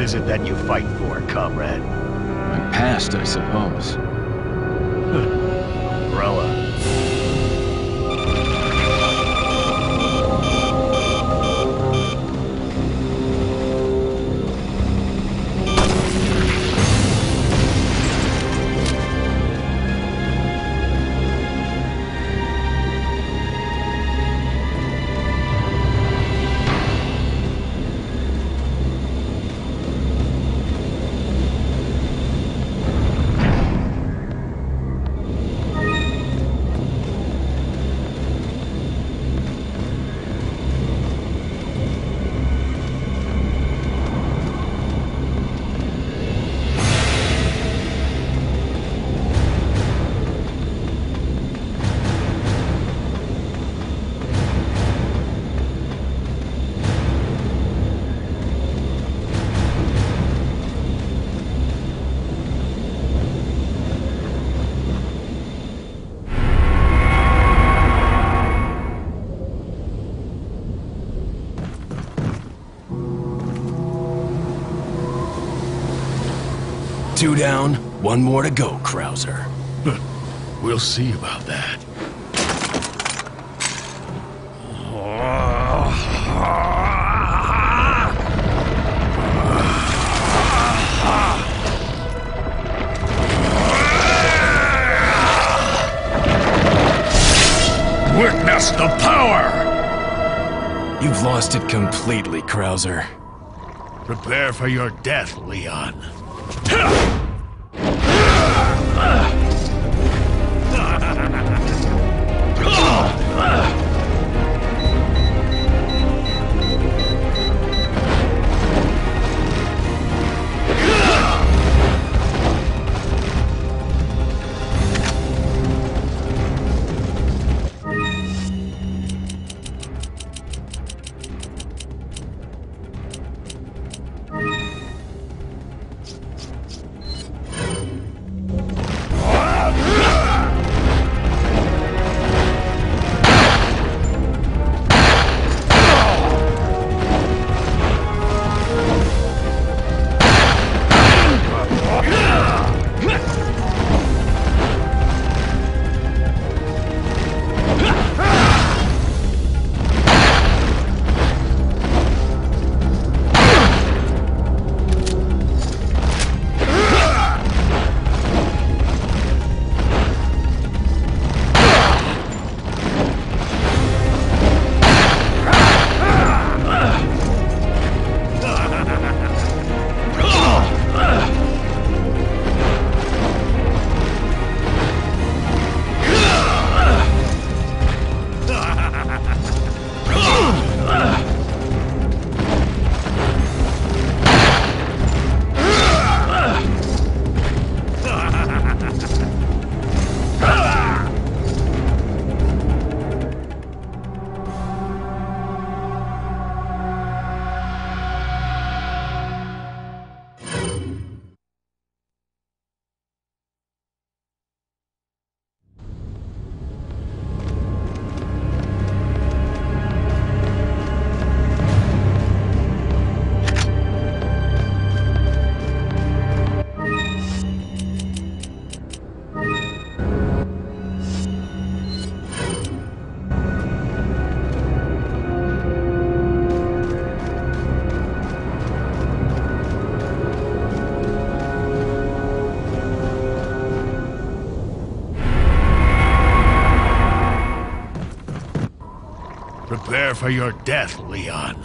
is it that you fight for, comrade? My past, I suppose. Umbrella. Two down, one more to go, Krauser. We'll see about that. Witness the power! You've lost it completely, Krauser. Prepare for your death, Leon. Prepare for your death, Leon.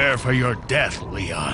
Prepare for your death, Leon.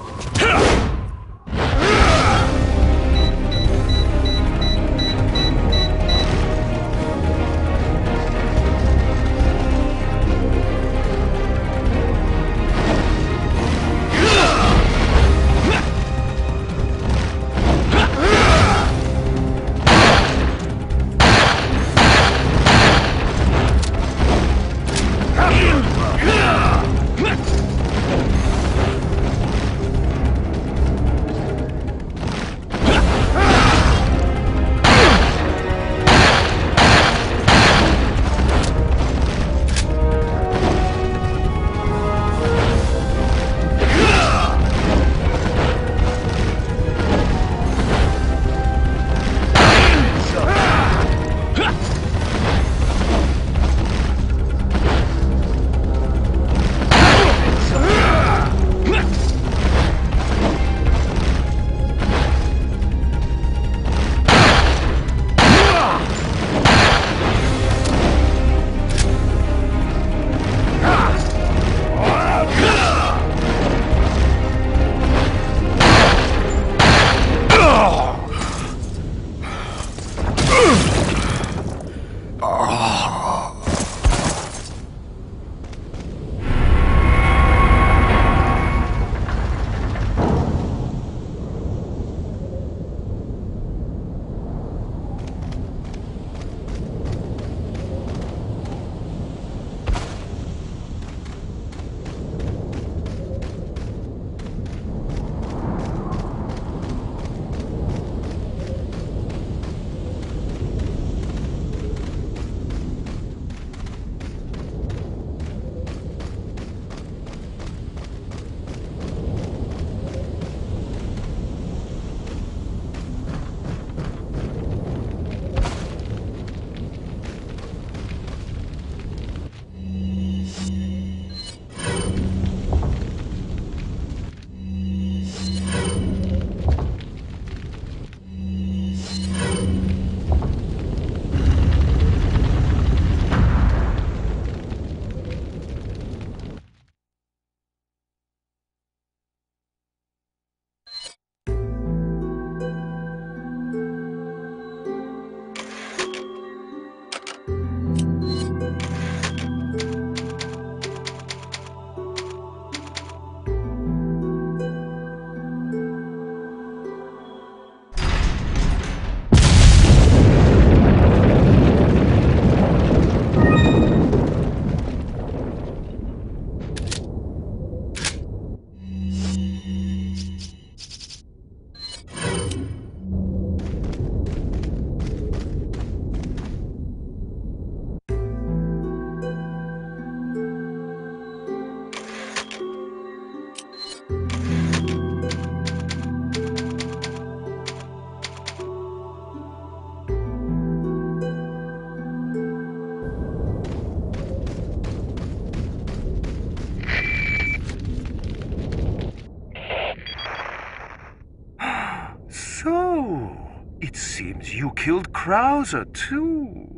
It seems you killed Krauser, too.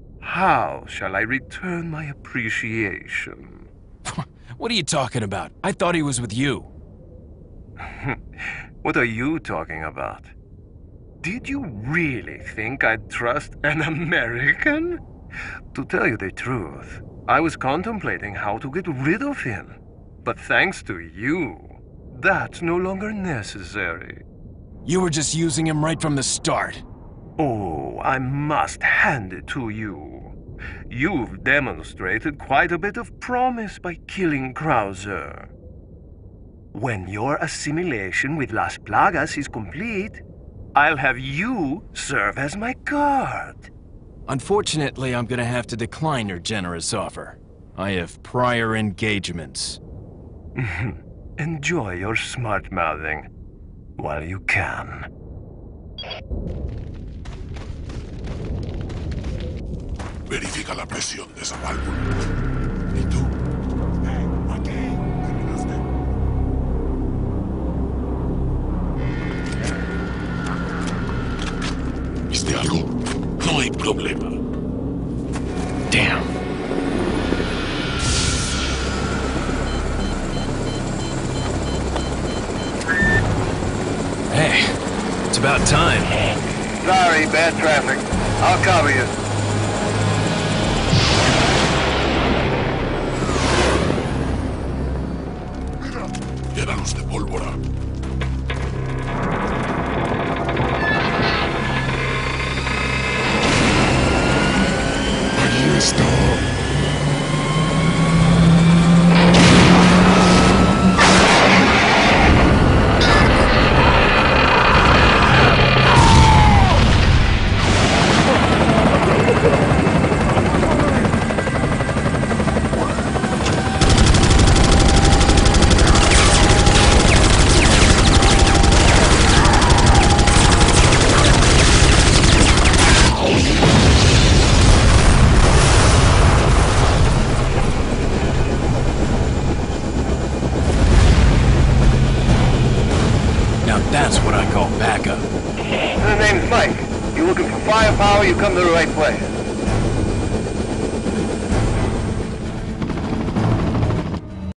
How shall I return my appreciation? What are you talking about? I thought he was with you. What are you talking about? Did you really think I'd trust an American? To tell you the truth, I was contemplating how to get rid of him. But thanks to you, that's no longer necessary. You were just using him right from the start. Oh, I must hand it to you. You've demonstrated quite a bit of promise by killing Krauser. When your assimilation with Las Plagas is complete, I'll have you serve as my guard. Unfortunately, I'm gonna have to decline your generous offer. I have prior engagements. Enjoy your smart-mouthing while you can. Verifica la presión de esa válvula. ¿Y tú? Aquí. ¿Terminaste? ¿Viste algo? No hay problema. Damn. about time. Sorry, bad traffic. I'll cover you. Mira, llénalos de pólvora. Ahí está. Now that's what I call backup. The name's Mike. You looking for firepower, you come to the right place.